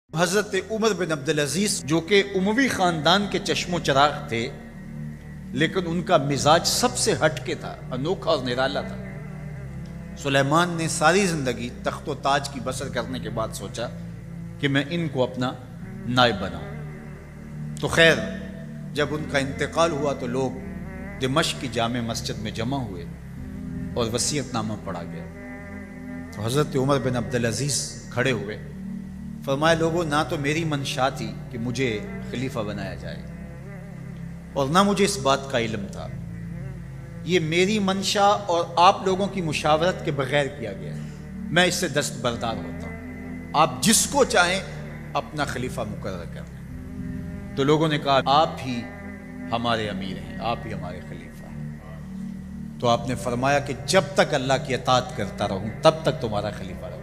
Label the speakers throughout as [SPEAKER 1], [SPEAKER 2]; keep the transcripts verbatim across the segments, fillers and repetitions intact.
[SPEAKER 1] حضرت عمر بن عبدالعزیز جو کہ اموی خاندان کے چشم و چراغ تھے، لیکن ان کا مزاج سب سے ہٹ کے تھا، انوکھا اور نرالا تھا۔ سلیمان نے ساری زندگی تخت و تاج کی بسر کرنے کے بعد سوچا کہ میں ان کو اپنا نائب بناؤں۔ تو خیر جب ان کا انتقال ہوا تو لوگ دمشق کی جامع مسجد میں جمع ہوئے اور وصیت نامہ پڑھا گیا۔ تو حضرت عمر بن عبدالعزیز کھڑے ہوئے، فرمایا لوگوں نہ تو میری منشا تھی کہ مجھے خلیفہ بنایا جائے اور نہ مجھے اس بات کا علم تھا، یہ میری منشا اور آپ لوگوں کی مشاورت کے بغیر کیا گیا ہے، میں اس سے دستبردار ہوتا ہوں، آپ جس کو چاہیں اپنا خلیفہ مقرر کر لیں۔ تو لوگوں نے کہا آپ ہی ہمارے امیر ہیں، آپ ہی ہمارے خلیفہ ہیں۔ تو آپ نے فرمایا کہ جب تک اللہ کی اطاعت کرتا رہوں تب تک تمہارا خلیفہ رہوں۔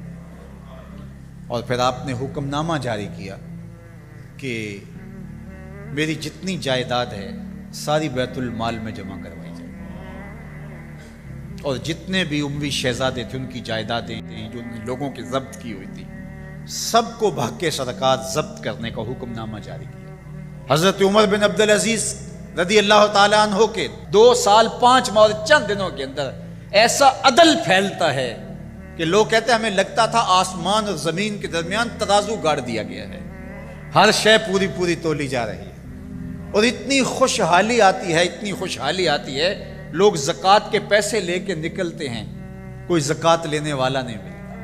[SPEAKER 1] اور پھر آپ نے حکم نامہ جاری کیا کہ میری جتنی جائیداد ہے ساری بیت المال میں جمع کروائی جائے، اور جتنے بھی اموی شہزادے تھے ان کی جائیدادیں جو لوگوں کے ضبط کی ہوئی تھی سب کو بحق صدقات ضبط کرنے کا حکم نامہ جاری کیا۔ حضرت عمر بن عبدالعزیز رضی اللہ تعالیٰ عنہ کے دو سال پانچ ماہ اور چند دنوں کے اندر ایسا عدل پھیلتا ہے کہ لوگ کہتے ہیں ہمیں لگتا تھا آسمان اور زمین کے درمیان ترازو گاڑ دیا گیا ہے، ہر شے پوری پوری تولی جا رہی ہے، اور اتنی خوشحالی آتی ہے اتنی خوشحالی آتی ہے لوگ زکوٰۃ کے پیسے لے کے نکلتے ہیں، کوئی زکوٰۃ لینے والا نہیں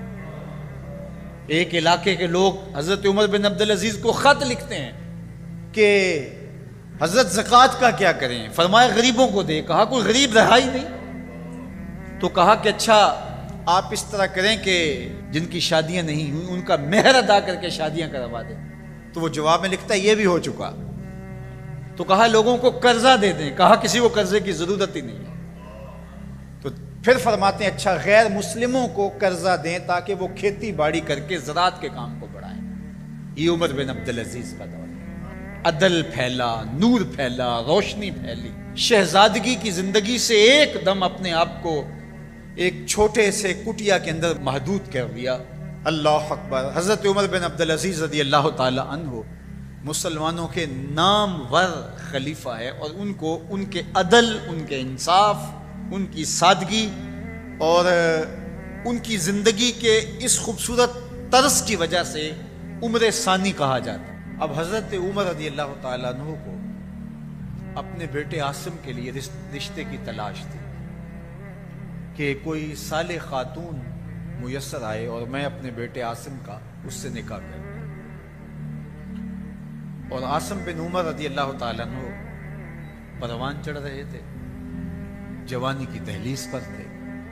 [SPEAKER 1] ملتا۔ ایک علاقے کے لوگ حضرت عمر بن عبدالعزیز کو خط لکھتے ہیں کہ حضرت زکوٰۃ کا کیا کریں، فرمایا غریبوں کو دے۔ کہا کوئی غریب رہا ہی نہیں، تو کہا کہ اچھا آپ اس طرح کریں کہ جن کی شادیاں نہیں ہوئی ان کا مہر ادا کر کے شادیاں کروا دیں۔ تو وہ جواب میں لکھتا ہے یہ بھی ہو چکا۔ تو کہا لوگوں کو قرضہ دے دیں، کہا کسی کو قرضے کی ضرورت ہی نہیں ہے۔ تو پھر فرماتے ہیں اچھا غیر مسلموں کو قرضہ دیں تاکہ وہ کھیتی باڑی کر کے زراعت کے کام کو بڑھائیں۔ یہ عمر بن عبدالعزیز کا دور ہے، عدل پھیلا، نور پھیلا، روشنی پھیلی، شہزادگی کی زندگی سے ایک دم اپنے آپ کو ایک چھوٹے سے کٹیا کے اندر محدود کر دیا۔ اللہ اکبر۔ حضرت عمر بن عبدالعزیز رضی اللہ تعالی عنہ مسلمانوں کے نامور خلیفہ ہے، اور ان کو ان کے عدل، ان کے انصاف، ان کی سادگی اور ان کی زندگی کے اس خوبصورت طرز کی وجہ سے عمر ثانی کہا جاتا ہے۔ اب حضرت عمر رضی اللہ تعالیٰ عنہ کو اپنے بیٹے عاصم کے لیے رشتے کی تلاش تھی کہ کوئی صالح خاتون میسر آئے اور میں اپنے بیٹے عاصم کا اس سے نکاح کروں۔ اور عاصم بن عمر رضی اللہ تعالیٰ عنہ پروان چڑھ رہے تھے، جوانی کی دہلیز پر تھے۔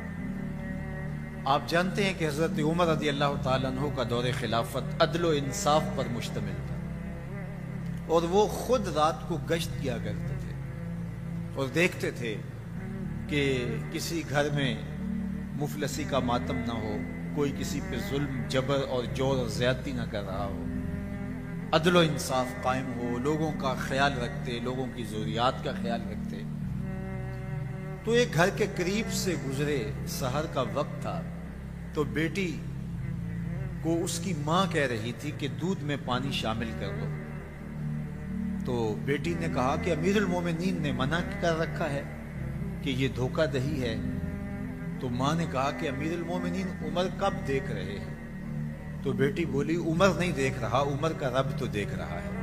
[SPEAKER 1] آپ جانتے ہیں کہ حضرت عمر رضی اللہ تعالیٰ عنہ کا دور خلافت عدل و انصاف پر مشتمل تھا، اور وہ خود رات کو گشت کیا کرتے تھے اور دیکھتے تھے کہ کسی گھر میں مفلسی کا ماتم نہ ہو، کوئی کسی پہ ظلم، جبر اور جور اور زیادتی نہ کر رہا ہو، عدل و انصاف قائم ہو، لوگوں کا خیال رکھتے، لوگوں کی ضروریات کا خیال رکھتے۔ تو ایک گھر کے قریب سے گزرے، سحر کا وقت تھا، تو بیٹی کو اس کی ماں کہہ رہی تھی کہ دودھ میں پانی شامل کر دو۔ تو بیٹی نے کہا کہ امیر المومنین نے منع کر رکھا ہے کہ یہ دھوکہ دہی ہے۔ تو ماں نے کہا کہ امیر المومنین عمر کب دیکھ رہے ہیں؟ تو بیٹی بولی عمر نہیں دیکھ رہا، عمر کا رب تو دیکھ رہا ہے۔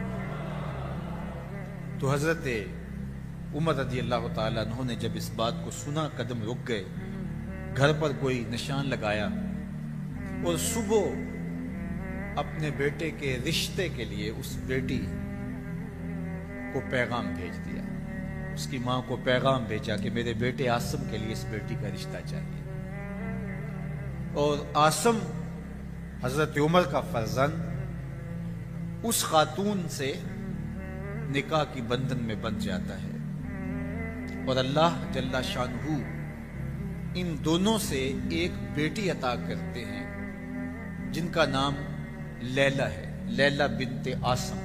[SPEAKER 1] تو حضرت عمر رضی اللہ تعالیٰ عنہ نے جب اس بات کو سنا قدم رک گئے، گھر پر کوئی نشان لگایا اور صبح اپنے بیٹے کے رشتے کے لیے اس بیٹی کو پیغام بھیج دیا، اس کی ماں کو پیغام بھیجا کہ میرے بیٹے عاصم کے لیے اس بیٹی کا رشتہ چاہیے۔ اور عاصم حضرت عمر کا فرزند اس خاتون سے نکاح کی بندھن میں بندھ جاتا ہے، اور اللہ جل شانہ ان دونوں سے ایک بیٹی عطا کرتے ہیں جن کا نام لیلہ ہے، لیلہ بنت عاصم۔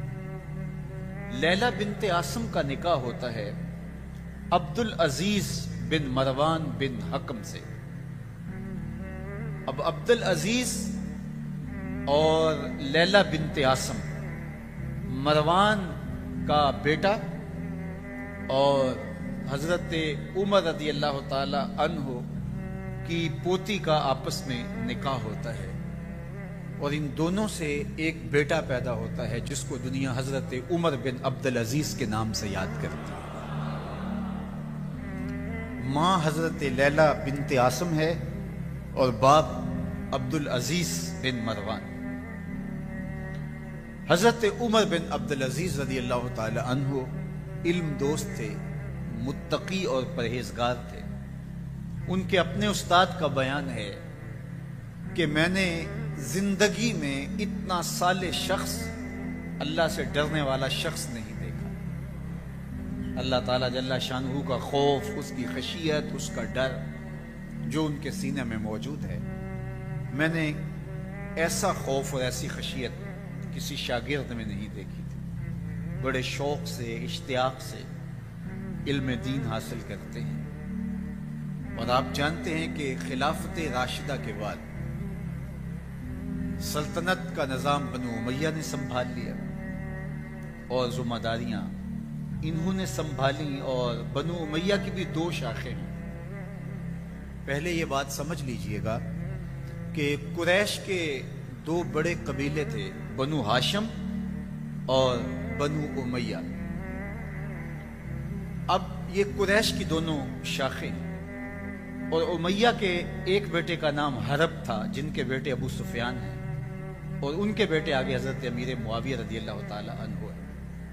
[SPEAKER 1] لیلہ بنت عاصم کا نکاح ہوتا ہے عبدالعزیز بن مروان بن حکم سے۔ اب عبدالعزیز اور لیلہ بنت عاصم مروان کا بیٹا اور حضرت عمر رضی اللہ تعالی عنہ کی پوتی کا آپس میں نکاح ہوتا ہے، اور ان دونوں سے ایک بیٹا پیدا ہوتا ہے جس کو دنیا حضرت عمر بن عبدالعزیز کے نام سے یاد کرتی ہے۔ ماں حضرت لیلہ بنت عاصم ہے اور باپ عبدالعزیز بن مروان۔ حضرت عمر بن عبدالعزیز رضی اللہ تعالی عنہ علم دوست تھے، متقی اور پرہیزگار تھے۔ ان کے اپنے استاد کا بیان ہے کہ میں نے زندگی میں اتنا صالح شخص، اللہ سے ڈرنے والا شخص نہیں دیکھا۔ اللہ تعالیٰ جل شانہ کا خوف، اس کی خشیت، اس کا ڈر جو ان کے سینے میں موجود ہے، میں نے ایسا خوف اور ایسی خشیت کسی شاگرد میں نہیں دیکھی تھی۔ بڑے شوق سے، اشتیاق سے علم دین حاصل کرتے ہیں، اور آپ جانتے ہیں کہ خلافت راشدہ کے بعد سلطنت کا نظام بنو امیہ نے سنبھال لیا، اور ذمہ داریاں انہوں نے سنبھالی، اور بنو امیہ کی بھی دو شاخیں ہیں۔ پہلے یہ بات سمجھ لیجئے گا کہ قریش کے دو بڑے قبیلے تھے، بنو ہاشم اور بنو امیہ۔ اب یہ قریش کی دونوں شاخیں ہیں، اور امیہ کے ایک بیٹے کا نام حرب تھا جن کے بیٹے ابو سفیان ہیں، اور ان کے بیٹے آگے حضرت امیر معاویہ رضی اللہ تعالی عنہ ہے۔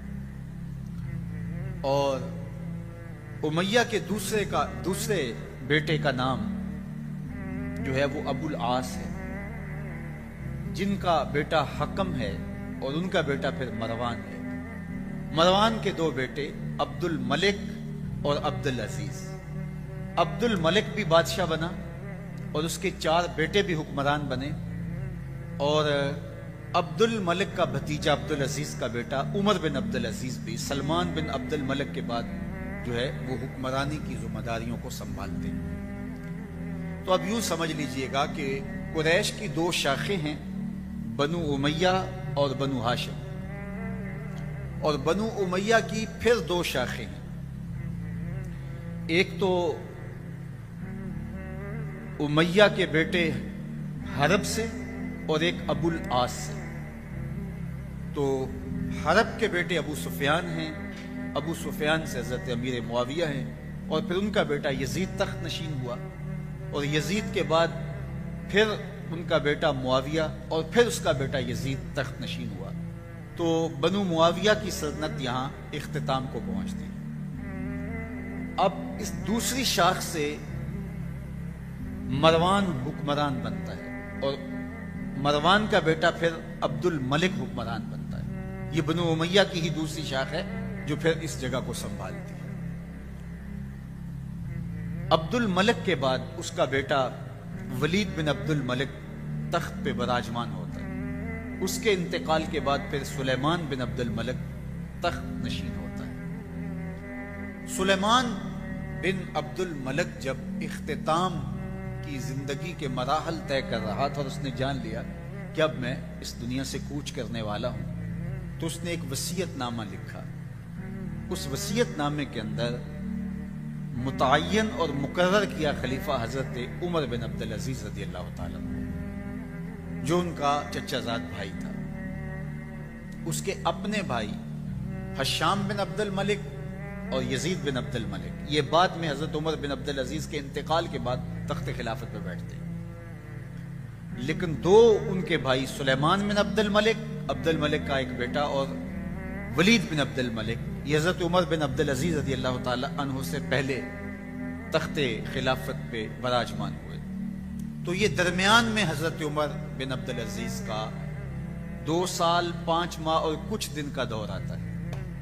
[SPEAKER 1] اور امیہ کے دوسرے کا دوسرے بیٹے کا نام جو ہے وہ ابو العاص ہے، جن کا بیٹا حکم ہے، اور ان کا بیٹا پھر مروان ہے۔ مروان کے دو بیٹے عبد الملک اور عبد العزیز۔ عبد الملک بھی بادشاہ بنا، اور اس کے چار بیٹے بھی حکمران بنے، اور عبد الملک کا بھتیجا عبد العزیز کا بیٹا عمر بن عبد العزیز بھی سلمان بن عبد الملک کے بعد جو ہے وہ حکمرانی کی ذمہ داریوں کو سنبھالتے ہیں۔ تو اب یوں سمجھ لیجئے گا کہ قریش کی دو شاخیں ہیں، بنو امیہ اور بنو ہاشم، اور بنو امیہ کی پھر دو شاخیں ہیں، ایک تو امیہ کے بیٹے حرب سے اور ایک ابو العاص سے۔ تو حرب کے بیٹے ابو سفیان ہیں، ابو سفیان سے حضرت امیر معاویہ ہیں، اور پھر ان کا بیٹا یزید تخت نشین ہوا، اور یزید کے بعد پھر ان کا بیٹا معاویہ، اور پھر اس کا بیٹا یزید تخت نشین ہوا۔ تو بنو معاویہ کی سلطنت یہاں اختتام کو پہنچتی ہے۔ اب اس دوسری شاخ سے مروان حکمران بنتا ہے، اور مروان کا بیٹا پھر عبد الملک حکمران بنتا ہے۔ یہ بنو امیہ کی ہی دوسری شاخ ہے جو پھر اس جگہ کو سنبھالتی ہے۔ عبد الملک کے بعد اس کا بیٹا ولید بن عبد الملک تخت پہ براجمان ہوتا ہے۔ اس کے انتقال کے بعد پھر سلیمان بن عبد الملک تخت نشین ہوتا ہے۔ سلیمان بن عبد الملک جب اختتام کی زندگی کے مراحل طے کر رہا تھا، اور اس نے جان لیا کہ اب میں اس دنیا سے کوچ کرنے والا ہوں، تو اس نے ایک وصیت نامہ لکھا۔ اس وصیت نامے کے اندر متعین اور مقرر کیا خلیفہ حضرت عمر بن عبدالعزیز رضی اللہ تعالیٰ عنہ، جو ان کا چچا زاد بھائی تھا۔ اس کے اپنے بھائی ہشام بن عبد الملک اور یزید بن عبد الملک، یہ بعد میں حضرت عمر بن عبدالعزیز کے انتقال کے بعد تخت خلافت پہ بیٹھتے ہیں، لیکن دو ان کے بھائی سلیمان بن عبد الملک، عبد الملک کا ایک بیٹا، اور ولید بن عبد الملک، یہ حضرت عمر بن عبدالعزیز رضی اللہ تعالی عنہ سے پہلے تخت خلافت پہ براجمان ہوئے۔ تو یہ درمیان میں حضرت عمر بن عبدالعزیز کا دو سال پانچ ماہ اور کچھ دن کا دور آتا ہے۔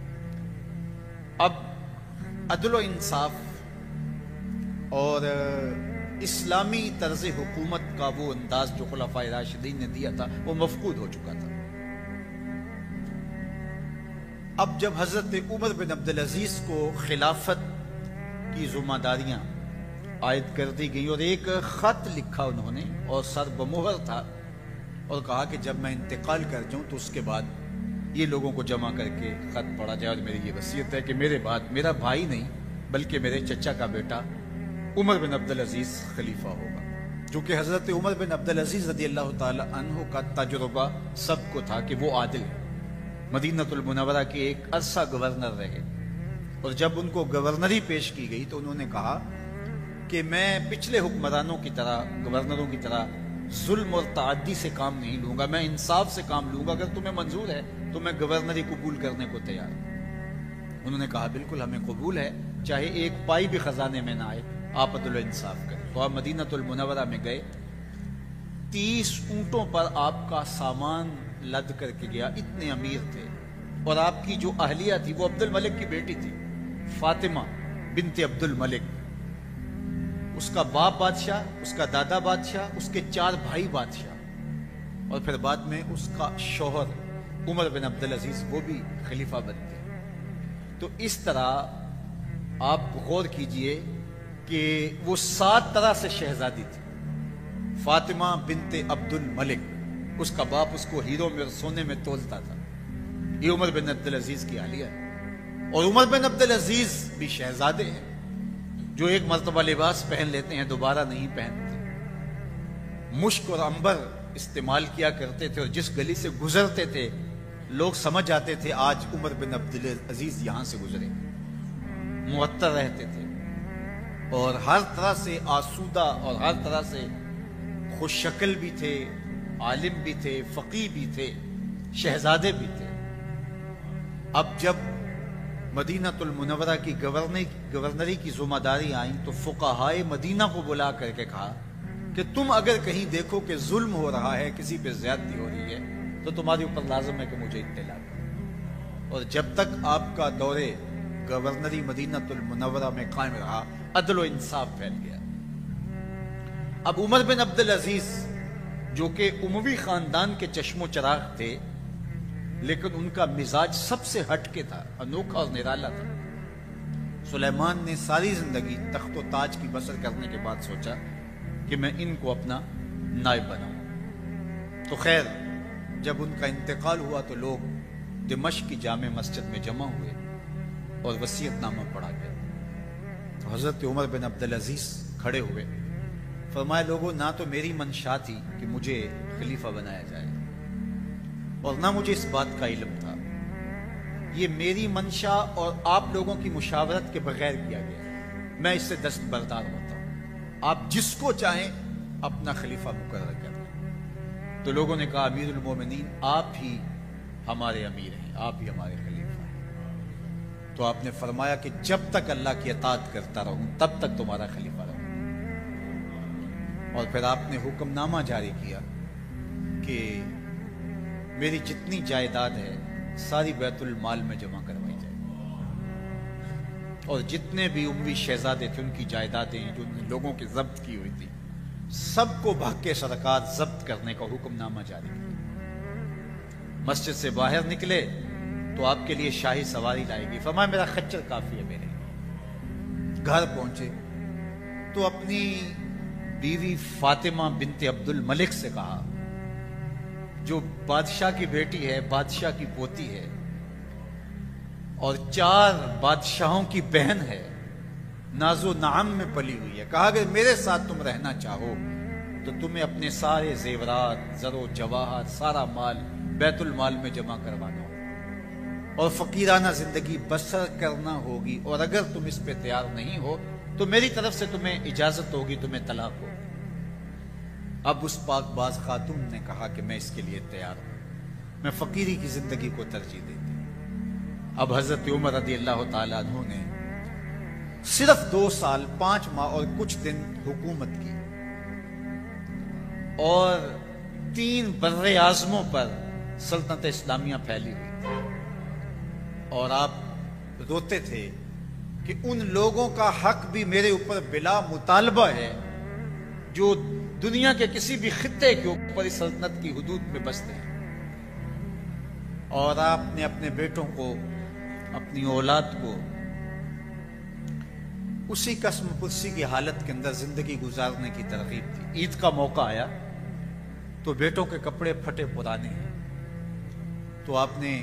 [SPEAKER 1] اب عدل و انصاف اور اسلامی طرز حکومت کا وہ انداز جو خلفائے راشدین نے دیا تھا وہ مفقود ہو چکا تھا۔ اب جب حضرت عمر بن عبدالعزیز کو خلافت کی ذمہ داریاں عائد کر دی گئی، اور ایک خط لکھا انہوں نے اور سر بمہر تھا اور کہا کہ جب میں انتقال کر جاؤں تو اس کے بعد یہ لوگوں کو جمع کر کے خط پڑھا جائے، اور میری یہ وصیت ہے کہ میرے بعد میرا بھائی نہیں بلکہ میرے چچا کا بیٹا عمر بن عبدالعزیز خلیفہ ہوگا، جو کہ حضرت عمر بن عبدالعزیز رضی اللہ تعالی عنہ کا تجربہ سب کو تھا کہ وہ عادل ہے، مدینہ المنورہ کے ایک عرصہ گورنر رہے، اور جب ان کو گورنری پیش کی گئی تو انہوں نے کہا کہ میں پچھلے حکمرانوں کی طرح، گورنروں کی طرح ظلم اور تعدی سے کام نہیں لوں گا، میں انصاف سے کام لوں گا، اگر تمہیں منظور ہے تو میں گورنری قبول کرنے کو تیار ہوں۔ انہوں نے کہا بالکل ہمیں قبول ہے، چاہے ایک پائی بھی خزانے میں نہ آئے، آپ عدل و انصاف کریں۔ تو آپ مدینہ المنورہ میں گئے، تیس اونٹوں پر آپ کا سامان لد کر کے گیا، اتنے امیر تھے، اور آپ کی جو اہلیہ تھی وہ عبد الملک کی بیٹی تھی، فاطمہ بنت عبد الملک، اس کا باپ بادشاہ، اس کا دادا بادشاہ، اس کے چار بھائی بادشاہ، اور پھر بعد میں اس کا شوہر عمر بن عبدالعزیز وہ بھی خلیفہ بنتے۔ تو اس طرح آپ غور کیجئے کہ وہ سات طرح سے شہزادی تھی۔ فاطمہ بنت عبد الملک، اس کا باپ اس کو ہیروں میں اور سونے میں تولتا تھا، یہ عمر بن عبدالعزیز کی اہلیہ ہے، اور عمر بن عبدالعزیز بھی شہزادے ہیں جو ایک مرتبہ لباس پہن لیتے ہیں دوبارہ نہیں پہنتے، مشک اور عنبر استعمال کیا کرتے تھے، اور جس گلی سے گزرتے تھے لوگ سمجھ جاتے تھے آج عمر بن عبدالعزیز یہاں سے گزرے، معطر رہتے تھے، اور ہر طرح سے آسودہ اور ہر طرح سے خوش شکل بھی تھے، عالم بھی تھے، فقیہ بھی تھے، شہزادے بھی تھے۔ اب جب مدینہ المنورہ کی گورنری کی ذمہ داری آئیں تو فقہائے مدینہ کو بلا کر کے کہا کہ تم اگر کہیں دیکھو کہ ظلم ہو رہا ہے، کسی پہ زیادتی ہو رہی ہے، تو تمہارے اوپر لازم ہے کہ مجھے اطلاع کرو۔ اور جب تک آپ کا دورے گورنری مدینہ المنورہ میں قائم رہا، عدل و انصاف پھیل گیا۔ اب عمر بن عبدالعزیز جو کہ اموی خاندان کے چشم و چراغ تھے، لیکن ان کا مزاج سب سے ہٹ کے تھا، انوکھا اور نرالا تھا۔ سلیمان نے ساری زندگی تخت و تاج کی بسر کرنے کے بعد سوچا کہ میں ان کو اپنا نائب بناؤں۔ تو خیر جب ان کا انتقال ہوا تو لوگ دمشق کی جامع مسجد میں جمع ہوئے اور وصیت نامہ پڑھا گیا۔ تو حضرت عمر بن عبدالعزیز کھڑے ہوئے، فرمایا لوگوں، نہ تو میری منشا تھی کہ مجھے خلیفہ بنایا جائے، اور نہ مجھے اس بات کا علم تھا، یہ میری منشا اور آپ لوگوں کی مشاورت کے بغیر کیا گیا، میں اس سے دستبردار ہوتا ہوں، آپ جس کو چاہیں اپنا خلیفہ مقرر کریں۔ تو لوگوں نے کہا امیر المومنین آپ ہی ہمارے امیر ہیں، آپ ہی ہمارے خلیفہ ہیں۔ تو آپ نے فرمایا کہ جب تک اللہ کی اطاعت کرتا رہوں تب تک تمہارا خلیفہ رہوں۔ اور پھر آپ نے حکم نامہ جاری کیا کہ میری جتنی جائیداد ہے ساری بیت المال میں جمع کروائی جائے، اور جتنے بھی اموی شہزادے تھے ان کی جائیدادیں جو لوگوں کی ضبط کی ہوئی تھی سب کو بھگ کے سرکار ضبط کرنے کا حکم نامہ جاری کیا۔ مسجد سے باہر نکلے تو آپ کے لیے شاہی سواری لائے گی، فرمایا میرا خچر کافی ہے میرے۔ گھر پہنچے تو اپنی بیوی فاطمہ بنت عبد الملک سے کہا، جو بادشاہ کی بیٹی ہے، بادشاہ کی پوتی ہے، اور چار بادشاہوں کی بہن ہے، ناز و نعم میں پلی ہوئی ہے، کہا کہ میرے ساتھ تم رہنا چاہو تو تمہیں اپنے سارے زیورات، زر و جواہر، سارا مال بیت المال میں جمع کروانا ہوگا، اور فقیرانہ زندگی بسر کرنا ہوگی، اور اگر تم اس پہ تیار نہیں ہو تو میری طرف سے تمہیں اجازت ہوگی، تمہیں طلاق ہوگی۔ اب اس پاک باز خاتون نے کہا کہ میں اس کے لیے تیار ہوں، میں فقیری کی زندگی کو ترجیح دیتی ہوں۔ اب حضرت عمر رضی اللہ تعالیٰ عنہ نے صرف دو سال پانچ ماہ اور کچھ دن حکومت کی، اور تین بر اعظموں پر سلطنت اسلامیہ پھیلی ہوئی تھی، اور آپ روتے تھے کہ ان لوگوں کا حق بھی میرے اوپر بلا مطالبہ ہے جو دنیا کے کسی بھی خطے کے اوپر اس سلطنت کی حدود میں بستے ہیں۔ اور آپ نے اپنے بیٹوں کو، اپنی اولاد کو اسی قسم پرسی کی حالت کے اندر زندگی گزارنے کی ترغیب دی۔ عید کا موقع آیا تو بیٹوں کے کپڑے پھٹے پرانے ہیں. تو آپ نے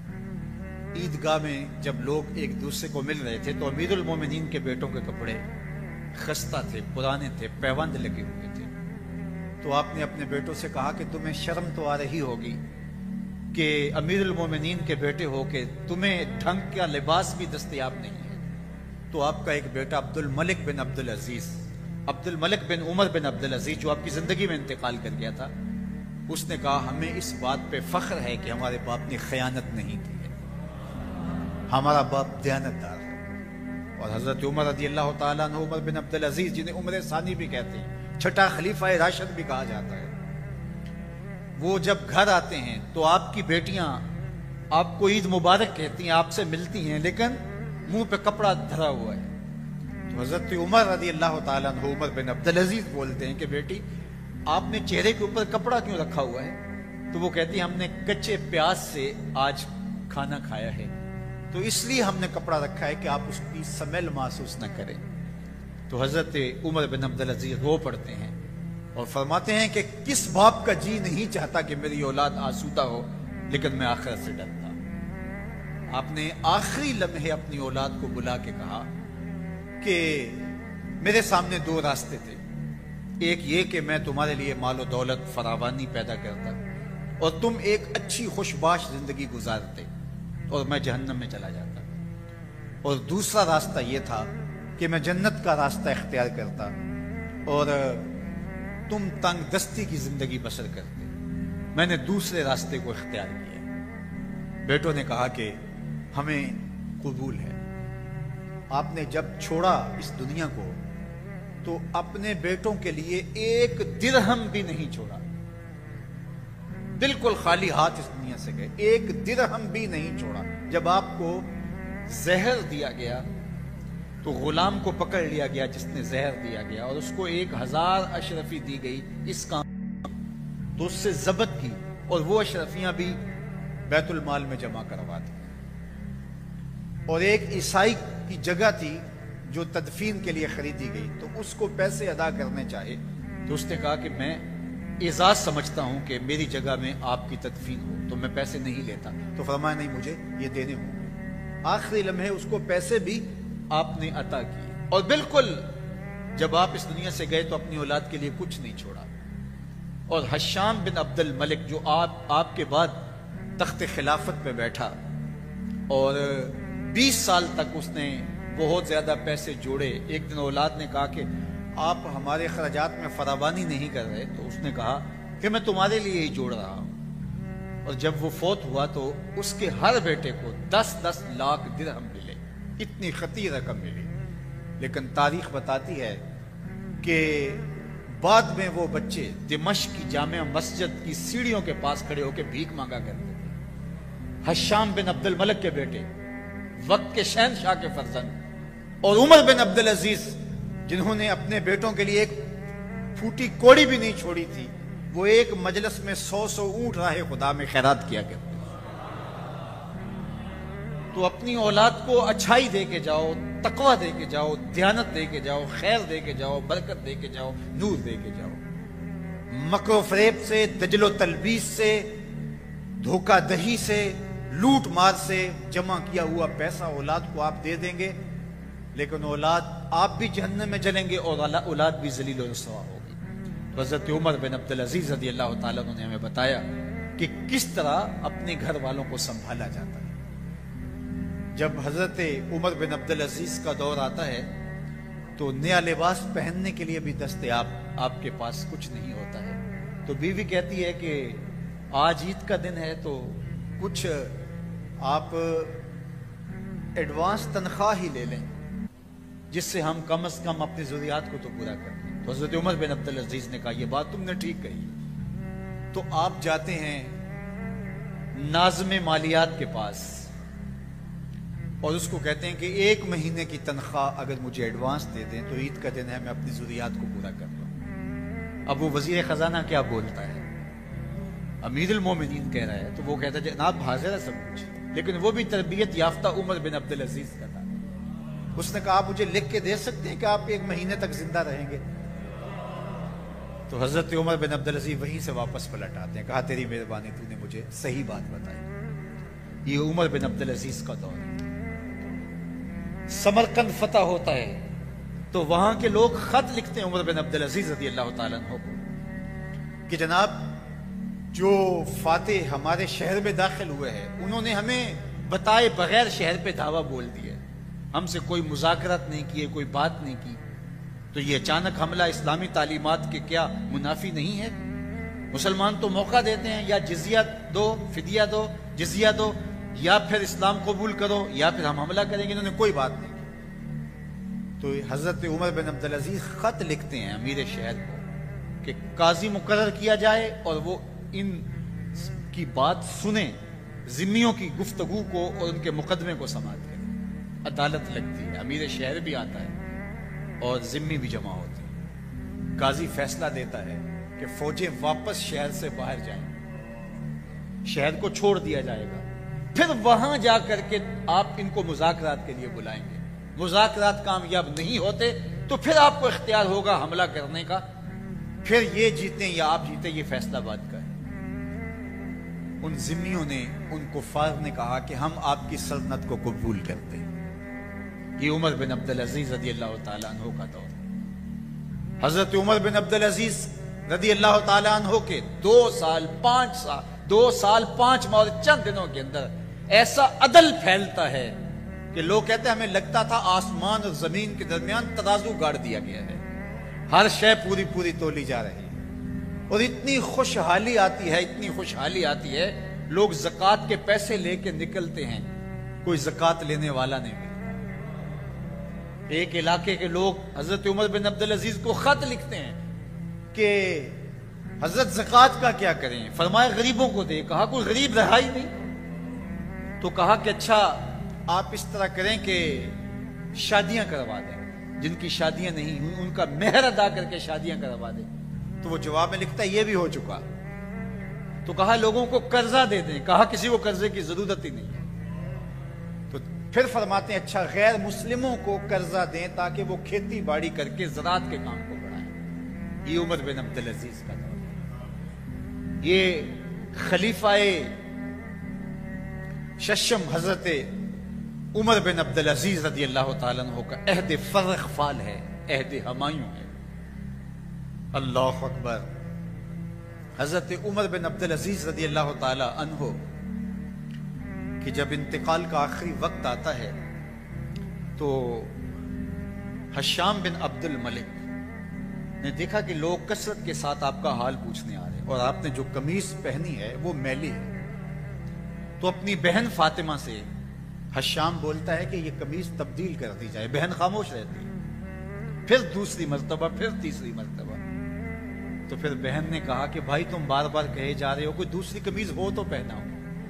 [SPEAKER 1] عیدگاہ میں جب لوگ ایک دوسرے کو مل رہے تھے تو امیر المومنین کے بیٹوں کے کپڑے خستہ تھے، پرانے تھے، پیوند لگے ہوئے تھے. تو آپ نے اپنے بیٹوں سے کہا کہ تمہیں شرم تو آ رہی ہوگی کہ امیر المومنین کے بیٹے ہو کے تمہیں ڈھنگ کا لباس بھی دستیاب نہیں ہے. تو آپ کا ایک بیٹا عبد الملک بن عبد العزیز عبد الملک بن عمر بن عبد العزیز جو آپ کی زندگی میں انتقال کر گیا تھا، اس نے کہا ہمیں اس بات پہ فخر ہے کہ ہمارے باپ نے خیانت نہیں کی ہے، ہمارا باپ دیانتدار ہے. اور حضرت عمر رضی اللہ تعالیٰ عنہ، عمر بن عبد العزیز جنہیں عمر ثانی بھی کہتے ہیں، چھٹا خلیفہ راشد بھی کہا جاتا ہے، وہ جب گھر آتے ہیں تو آپ کی بیٹیاں آپ کو عید مبارک کہتی ہیں، آپ سے ملتی ہیں، لیکن منہ پہ کپڑا دھرا ہوا ہے. تو حضرت عمر رضی اللہ تعالیٰ عنہ عمر بن عبد العزیز بولتے ہیں کہ بیٹی آپ نے چہرے کے اوپر کپڑا کیوں رکھا ہوا ہے؟ تو وہ کہتی ہیں ہم نے کچے پیاز سے آج کھانا کھایا ہے، تو اس لیے ہم نے کپڑا رکھا ہے کہ آپ اس کی سمیل محسوس نہ کریں. تو حضرت عمر بن عبد العزیز رو پڑتے ہیں اور فرماتے ہیں کہ کس باپ کا جی نہیں چاہتا کہ میری اولاد آسودہ ہو، لیکن میں آخرت سے ڈرتا. آپ نے آخری لمحے اپنی اولاد کو بلا کے کہا کہ میرے سامنے دو راستے تھے، ایک یہ کہ میں تمہارے لیے مال و دولت فراوانی پیدا کرتا اور تم ایک اچھی خوشباش زندگی گزارتے اور میں جہنم میں چلا جاتا، اور دوسرا راستہ یہ تھا کہ میں جنت کا راستہ اختیار کرتا اور تم تنگ دستی کی زندگی بسر کرتے. میں نے دوسرے راستے کو اختیار کیا. بیٹوں نے کہا کہ ہمیں قبول ہے. آپ نے جب چھوڑا اس دنیا کو تو اپنے بیٹوں کے لیے ایک درہم بھی نہیں چھوڑا، بالکل خالی ہاتھ اس دنیا سے گئے، ایک درہم بھی نہیں چھوڑا. جب آپ کو زہر دیا گیا تو غلام کو پکڑ لیا گیا جس نے زہر دیا گیا، اور اس کو ایک ہزار اشرفی دی گئی اس کام، تو اس سے ضبط کی اور وہ اشرفیاں بھی بیت المال میں جمع کروا دی. اور ایک عیسائی کی جگہ تھی جو تدفین کے لیے خریدی گئی، تو اس کو پیسے ادا کرنے چاہے تو اس نے کہا کہ میں اعزاز سمجھتا ہوں کہ میری جگہ میں آپ کی تدفین ہو، تو میں پیسے نہیں لیتا. تو فرمایا نہیں، مجھے یہ دینے ہوں گے. آخری لمحے اس کو پیسے بھی آپ نے عطا کیے، اور بالکل جب آپ اس دنیا سے گئے تو اپنی اولاد کے لیے کچھ نہیں چھوڑا. اور حشام بن عبد الملک جو آپ آپ کے بعد تخت خلافت پہ بیٹھا اور بیس سال تک اس نے بہت زیادہ پیسے جوڑے، ایک دن اولاد نے کہا کہ آپ ہمارے خراجات میں فراوانی نہیں کر رہے، تو اس نے کہا کہ میں تمہارے لیے ہی جوڑ رہا ہوں. اور جب وہ فوت ہوا تو اس کے ہر بیٹے کو دس دس لاکھ درہم ملے، اتنی خطیر رقم ملی. لیکن تاریخ بتاتی ہے کہ بعد میں وہ بچے دمشق کی جامع مسجد کی سیڑھیوں کے پاس کھڑے ہو کے بھیک مانگا کرتے تھے. حشام بن عبد الملک کے بیٹے، وقت کے شہنشاہ کے فرزند، اور عمر بن عبد العزیز جنہوں نے اپنے بیٹوں کے لیے ایک پھوٹی کوڑی بھی نہیں چھوڑی تھی، وہ ایک مجلس میں سو سو اونٹ راہ خدا میں خیرات کیا کرتے. تو اپنی اولاد کو اچھائی دے کے جاؤ، تقوی دے کے جاؤ، دیانت دے کے جاؤ، خیر دے کے جاؤ، برکت دے کے جاؤ، نور دے کے جاؤ. مکر و فریب سے، دجل و تلبیس سے، دھوکہ دہی سے، لوٹ مار سے جمع کیا ہوا پیسہ اولاد کو آپ دے دیں گے، لیکن اولاد آپ بھی جہنم میں جلیں گے اور اولاد بھی ذلیل و رسوا ہوگی. تو حضرت عمر بن عبد العزیز رضی اللہ تعالیٰ عنہ نے ہمیں بتایا کہ کس طرح اپنے گھر والوں کو سنبھالا جاتا ہے. جب حضرت عمر بن عبد العزیز کا دور آتا ہے تو نیا لباس پہننے کے لیے بھی دستیاب آپ کے پاس کچھ نہیں ہوتا ہے. تو بیوی کہتی ہے کہ آج عید کا دن ہے تو کچھ آپ ایڈوانس تنخواہ ہی لے لیں جس سے ہم کم از کم اپنی ضروریات کو تو پورا کر دیں. تو حضرت عمر بن عبد العزیز نے کہا یہ بات تم نے ٹھیک کہی. تو آپ جاتے ہیں ناظم مالیات کے پاس اور اس کو کہتے ہیں کہ ایک مہینے کی تنخواہ اگر مجھے ایڈوانس دے دیں تو عید کا دن ہے میں اپنی ضروریات کو پورا کر لوں. اب وہ وزیر خزانہ کیا بولتا ہے؟ امیر المومنین کہہ رہا ہے تو وہ کہتا ہے جناب حاضر ہے سب کچھ، لیکن وہ بھی تربیت یافتہ عمر بن عبد العزیز کا تھا. اس نے کہا آپ مجھے لکھ کے دے سکتے ہیں کہ آپ ایک مہینے تک زندہ رہیں گے؟ تو حضرت عمر بن عبدالعزیز وہیں سے واپس پلٹ آتے ہیں، کہا تیری مہربانی، تو نے مجھے صحیح بات بتائی۔ یہ عمر بن عبدالعزیز کا دور ہے۔ سمرقند فتح ہوتا ہے تو وہاں کے لوگ خط لکھتے ہیں عمر بن عبدالعزیز رضی اللہ تعالیٰ عنہ کو کہ جناب جو فاتح ہمارے شہر میں داخل ہوئے ہیں انہوں نے ہمیں بتائے بغیر شہر پہ دھاوا بول دیا، ہم سے کوئی مذاکرات نہیں کیے، کوئی بات نہیں کی، تو یہ اچانک حملہ اسلامی تعلیمات کے کیا منافی نہیں ہے؟ مسلمان تو موقع دیتے ہیں، یا جزیہ دو، فدیہ دو، جزیہ دو، یا پھر اسلام قبول کرو یا پھر ہم حملہ کریں گے۔ انہوں نے کوئی بات نہیں کی۔ تو حضرت عمر بن عبدالعزیز خط لکھتے ہیں امیر شہر کو کہ قاضی مقرر کیا جائے اور وہ ان کی بات سنیں، ذمیوں کی گفتگو کو اور ان کے مقدمے کو سماعت کریں۔ عدالت لگتی ہے، امیر شہر بھی آتا ہے اور ذمی بھی جمع ہوتے ہیں۔ قاضی فیصلہ دیتا ہے کہ فوجیں واپس شہر سے باہر جائیں، شہر کو چھوڑ دیا جائے گا، پھر وہاں جا کر کے آپ ان کو مذاکرات کے لیے بلائیں گے۔ مذاکرات کامیاب نہیں ہوتے تو پھر آپ کو اختیار ہوگا حملہ کرنے کا، پھر یہ جیتیں یا آپ جیتیں، یہ فیصلہ بات کا ہے۔ ان ذمیوں نے، ان کفار نے کہا کہ ہم آپ کی سلطنت کو قبول کرتے ہیں۔ یہ عمر بن عبدالعزیز رضی اللہ تعالیٰ عنہ کا دور ہے۔ حضرت عمر بن عبدالعزیز رضی اللہ تعالیٰ عنہ کے دو سال پانچ سال دو سال پانچ ماہ اور چند دنوں کے اندر ایسا عدل پھیلتا ہے کہ لوگ کہتے ہیں ہمیں لگتا تھا آسمان اور زمین کے درمیان ترازو گاڑ دیا گیا ہے، ہر شے پوری پوری تولی جا رہی ہے، اور اتنی خوشحالی آتی ہے، اتنی خوشحالی آتی ہے، لوگ زکوٰۃ کے پیسے لے کے نکلتے ہیں، کوئی زکوٰۃ لینے والا نہیں ملتا۔ ایک علاقے کے لوگ حضرت عمر بن عبدالعزیز کو خط لکھتے ہیں کہ حضرت زکوٰۃ کا کیا کریں؟ فرمایا غریبوں کو دے۔ کہا کوئی غریب رہا ہی نہیں، تو کہا کہ اچھا آپ اس طرح کریں کہ شادیاں کروا دیں، جن کی شادیاں نہیں ہوئی ان کا مہر ادا کر کے شادیاں کروا دیں۔ تو وہ جواب میں لکھتا ہے یہ بھی ہو چکا۔ تو کہا لوگوں کو قرضہ دے دیں، کہا کسی کو قرضے کی ضرورت ہی نہیں ہے۔ تو پھر فرماتے ہیں اچھا غیر مسلموں کو قرضہ دیں تاکہ وہ کھیتی باڑی کر کے زراعت کے کام کو بڑھائیں۔ یہ عمر بن عبدالعزیز کا دور، یہ خلیفہ ششم حضرت عمر بن عبدالعزیز رضی اللہ تعالیٰ عنہ کا عہد فرخ فال ہے، عہد ہمایوں ہے۔ اللہ اکبر۔ حضرت عمر بن عبدالعزیز رضی اللہ تعالیٰ عنہ کہ جب انتقال کا آخری وقت آتا ہے تو حشام بن عبد الملک نے دیکھا کہ لوگ کثرت کے ساتھ آپ کا حال پوچھنے آ رہے ہیں، اور آپ نے جو قمیص پہنی ہے وہ میلی ہے، تو اپنی بہن فاطمہ سے حشام بولتا ہے کہ یہ قمیص تبدیل کر دی جائے۔ بہن خاموش رہتی ہے، پھر دوسری مرتبہ، پھر تیسری مرتبہ، تو پھر بہن نے کہا کہ بھائی تم بار بار کہے جا رہے ہو کوئی دوسری قمیص ہو تو پہنا ہو۔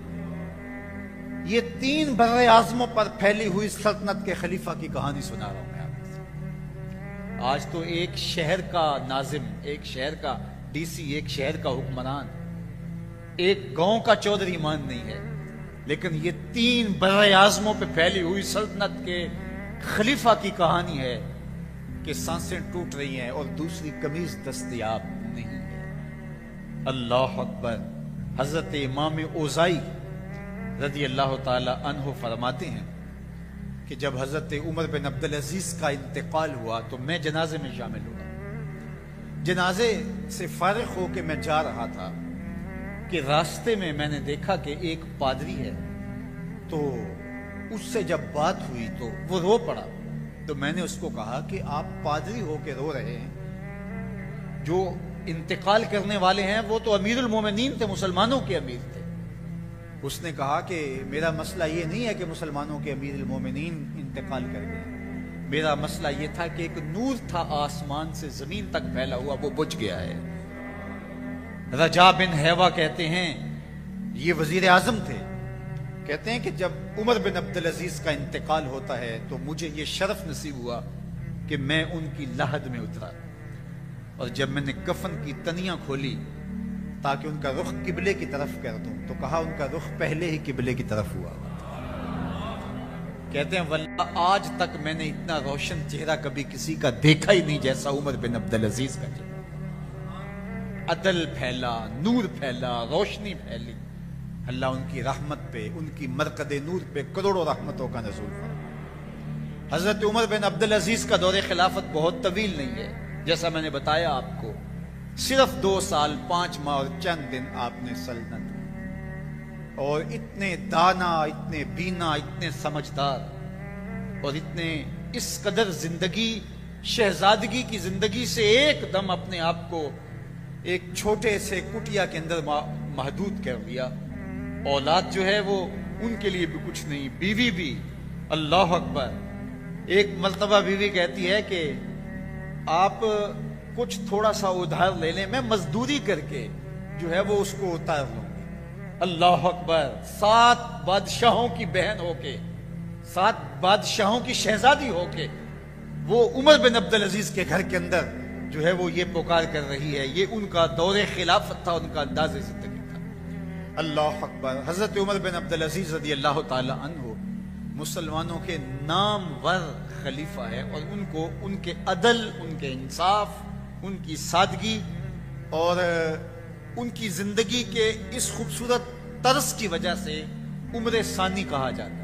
[SPEAKER 1] یہ تین بر اعظموں پر پھیلی ہوئی سلطنت کے خلیفہ کی کہانی سنا رہا ہوں میں آپ سے۔ آج تو ایک شہر کا ناظم، ایک شہر کا ڈی سی، ایک شہر کا حکمران، ایک گاؤں کا چودھری مان نہیں ہے، لیکن یہ تین بر اعظموں پہ پھیلی ہوئی سلطنت کے خلیفہ کی کہانی ہے کہ سانسیں ٹوٹ رہی ہیں اور دوسری قمیص دستیاب نہیں ہے۔ اللہ اکبر۔ حضرت امام اوزائی رضی اللہ تعالی عنہ فرماتے ہیں کہ جب حضرت عمر بن عبدالعزیز کا انتقال ہوا تو میں جنازے میں شامل ہوا۔ جنازے سے فارغ ہو کے میں جا رہا تھا کہ راستے میں میں نے دیکھا کہ ایک پادری ہے، تو اس سے جب بات ہوئی تو وہ رو پڑا، تو میں نے اس کو کہا کہ آپ پادری ہو کے رو رہے ہیں، جو انتقال کرنے والے ہیں وہ تو امیر المومنین تھے، مسلمانوں کے امیر تھے۔ اس نے کہا کہ میرا مسئلہ یہ نہیں ہے کہ مسلمانوں کے امیر المومنین انتقال کر گئے، میرا مسئلہ یہ تھا کہ ایک نور تھا آسمان سے زمین تک پھیلا ہوا، وہ بجھ گیا ہے۔ رجا بن حیوہ کہتے ہیں، یہ وزیر اعظم تھے، کہتے ہیں کہ جب عمر بن عبدالعزیز کا انتقال ہوتا ہے تو مجھے یہ شرف نصیب ہوا کہ میں ان کی لحد میں اترا، اور جب میں نے کفن کی تنیاں کھولی تاکہ ان کا رخ قبلے کی طرف کر دوں تو کہا ان کا رخ پہلے ہی قبلے کی طرف ہوا۔ کہتے ہیں واللہ آج تک میں نے اتنا روشن چہرہ کبھی کسی کا دیکھا ہی نہیں جیسا عمر بن عبدالعزیز کا چہرہ۔ عدل پھیلا، نور پھیلا، روشنی پھیلی، اللہ ان کی رحمت پہ، ان کی مرقد نور پہ کروڑوں رحمتوں کا نزول فرمائے۔ حضرت عمر بن عبدالعزیز کا دور خلافت بہت طویل نہیں ہے، جیسا میں نے بتایا آپ کو، صرف دو سال پانچ ماہ اور چند دن آپ نے سلطنت کی، اور اتنے دانا، اتنے بینا، اتنے سمجھدار، اور اتنے اس قدر زندگی، شہزادگی کی زندگی سے ایک دم اپنے آپ کو ایک چھوٹے سے کٹیا کے اندر محدود کر دیا۔ اولاد جو ہے وہ ان کے لیے بھی کچھ نہیں، بیوی بھی، اللہ اکبر، ایک مرتبہ بیوی کہتی ہے کہ آپ کچھ تھوڑا سا ادھار لے لیں، میں مزدوری کر کے جو ہے وہ اس کو اتار لوں گی۔ اللہ اکبر، سات بادشاہوں کی بہن ہو کے، سات بادشاہوں کی شہزادی ہو کے وہ عمر بن عبدالعزیز کے گھر کے اندر جو ہے وہ یہ پکار کر رہی ہے۔ یہ ان کا دور خلافت تھا، ان کا انداز زندگی تھا۔ اللہ اکبر۔ حضرت عمر بن عبدالعزیز رضی اللہ تعالی عنہ مسلمانوں کے نامور خلیفہ ہے، اور ان کو ان کے عدل، ان کے انصاف، ان کی سادگی اور ان کی زندگی کے اس خوبصورت طرز کی وجہ سے عمر ثانی کہا جاتا ہے۔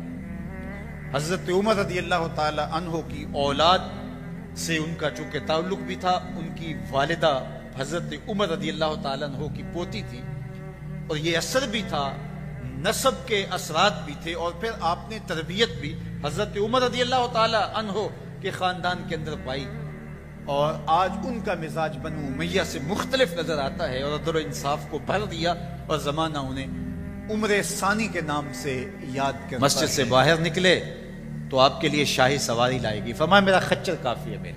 [SPEAKER 1] حضرت عمر رضی اللہ تعالی عنہ کی اولاد سے ان کا چونکہ تعلق بھی تھا، ان کی والدہ حضرت عمر رضی اللہ تعالی عنہ کی پوتی تھی، اور یہ اثر بھی تھا، نسب کے اثرات بھی تھے، اور پھر آپ نے تربیت بھی حضرت عمر رضی اللہ تعالی عنہ کے خاندان کے اندر پائی، اور آج ان کا مزاج بنو امیہ سے مختلف نظر آتا ہے، اور عدل و انصاف کو بھر دیا، اور زمانہ انہیں عمر ثانی کے نام سے یاد کرتا ہے۔ مسجد سے باہر نکلے تو آپ کے لیے شاہی سواری لائے گی، فرمایا میرا خچر کافی ہے میرے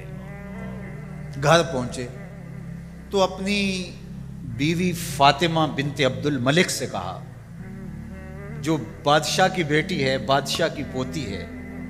[SPEAKER 1] لیے۔ گھر پہنچے تو اپنی بیوی فاطمہ بنت عبد الملک سے کہا، جو بادشاہ کی بیٹی ہے، بادشاہ کی پوتی ہے،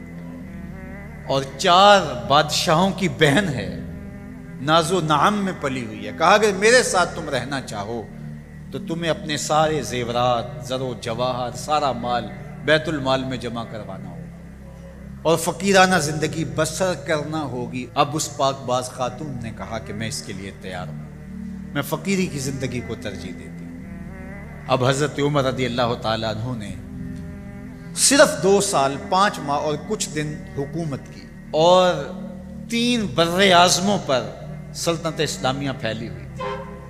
[SPEAKER 1] اور چار بادشاہوں کی بہن ہے، ناز و نعم میں پلی ہوئی ہے، کہا اگر میرے ساتھ تم رہنا چاہو تو تمہیں اپنے سارے زیورات، زر و جواہر، سارا مال بیت المال میں جمع کروانا ہوگا، اور فقیرانہ زندگی بسر کرنا ہوگی۔ اب اس پاک باز خاتون نے کہا کہ میں اس کے لیے تیار ہوں، میں فقیری کی زندگی کو ترجیح دیتی ہوں۔ اب حضرت عمر رضی اللہ تعالیٰ عنہ نے صرف دو سال پانچ ماہ اور کچھ دن حکومت کی، اور تین بر اعظموں پر سلطنت اسلامیہ پھیلی ہوئی تھی،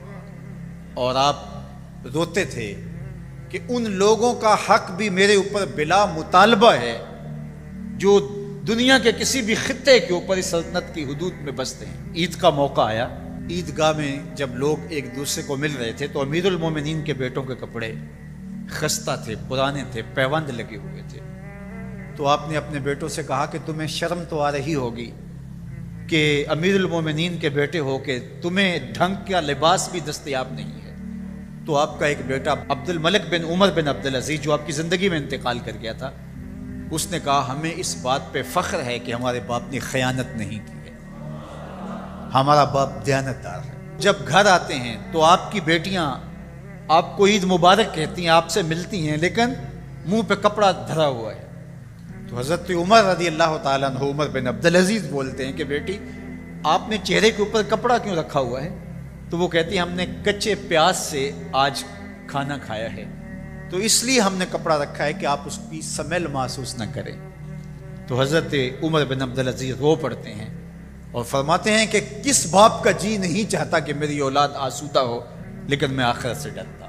[SPEAKER 1] اور آپ روتے تھے کہ ان لوگوں کا حق بھی میرے اوپر بلا مطالبہ ہے جو دنیا کے کسی بھی خطے کے اوپر اس سلطنت کی حدود میں بستے ہیں۔ عید کا موقع آیا، عیدگاہ میں جب لوگ ایک دوسرے کو مل رہے تھے تو امیر المومنین کے بیٹوں کے کپڑے خستہ تھے، پرانے تھے، پیوند لگے ہوئے تھے، تو آپ نے اپنے بیٹوں سے کہا کہ تمہیں شرم تو آ رہی ہوگی کہ امیر المومنین کے بیٹے ہو کے تمہیں ڈھنگ کا لباس بھی دستیاب نہیں ہے۔ تو آپ کا ایک بیٹا عبد الملک بن عمر بن عبدالعزیز جو آپ کی زندگی میں انتقال کر گیا تھا، اس نے کہا ہمیں اس بات پہ فخر ہے کہ ہمارے باپ نے خیانت نہیں کی ہے، ہمارا باپ دیانتدار ہے۔ جب گھر آتے ہیں تو آپ کی بیٹیاں آپ کو عید مبارک کہتی ہیں، آپ سے ملتی ہیں، لیکن منہ پہ کپڑا دھرا ہوا ہے۔ تو حضرت عمر رضی اللہ تعالیٰ عنہ عمر بن عبدالعزیز بولتے ہیں کہ بیٹی آپ نے چہرے کے اوپر کپڑا کیوں رکھا ہوا ہے؟ تو وہ کہتی ہیں ہم نے کچے پیاز سے آج کھانا کھایا ہے، تو اس لیے ہم نے کپڑا رکھا ہے کہ آپ اس کی سمیل محسوس نہ کریں۔ تو حضرت عمر بن عبدالعزیز رو پڑتے ہیں اور فرماتے ہیں کہ کس باپ کا جی نہیں چاہتا کہ میری اولاد آسودہ ہو، لیکن میں آخرت سے ڈرتا